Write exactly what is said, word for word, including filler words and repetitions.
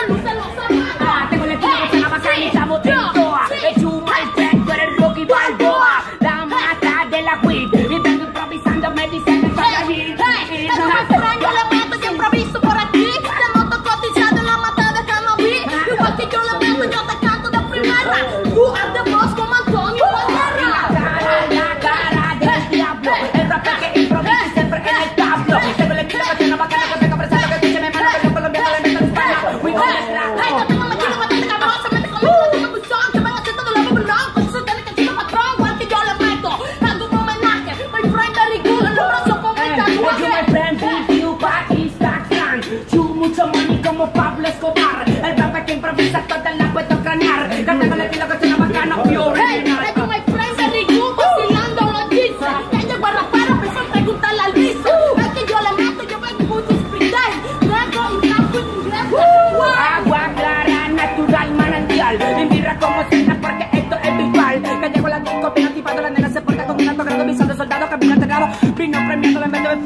lucen los zapatos. Ah, tengo el equipo que suena bacán y estamos en toa. El Chuma, el Tech, tú eres Rocky Balboa. La mata de la weed. Y vengo improvisando, me dicen que soy la hit. Hey, tengo más extraño, le meto y improviso por aquí. Te noto cotizado en la mata de cannabis. Igual que yo le meto, yo te canto de primera. Tú haz de voz como Antonio Banderas. La cara, la cara del diablo. El rapper que improvisa siempre en el tablo. Tengo el equipo que suena bacán, que vengo presente, que escuche mi mano, que yo colombiano le meto en España. We go extra. Hey, yo tengo metido bastante cabrón, se mete conmigo, no tiene buchón, que van haciendo de la bubulón. Pues eso tiene que ser un patrón, igual que yo le meto. Hago un homenaje, my friend very good, en los brazos con el Yo my tatuaje. friend beat you Pakistan. You mucho money como Pablo Escobar. El rapper que improvisa toda la puedo cranear. Que tengo el estilo que suena bacano, pure Hey, original. tengo my friend very good, vacilando los jeans. Ya llegó a rapar, empezó a preguntarle al bicho. Es que yo le meto, yo vengo mucho hospital. Negro y blanco y inglés. Agua clara, natural, manantial. Y mira cómo suena porque esto es visual. Que llego a la disco, bien activado, la nena se porta con un alto grado, visando soldado, camino entregado. Vino premiado, me meto de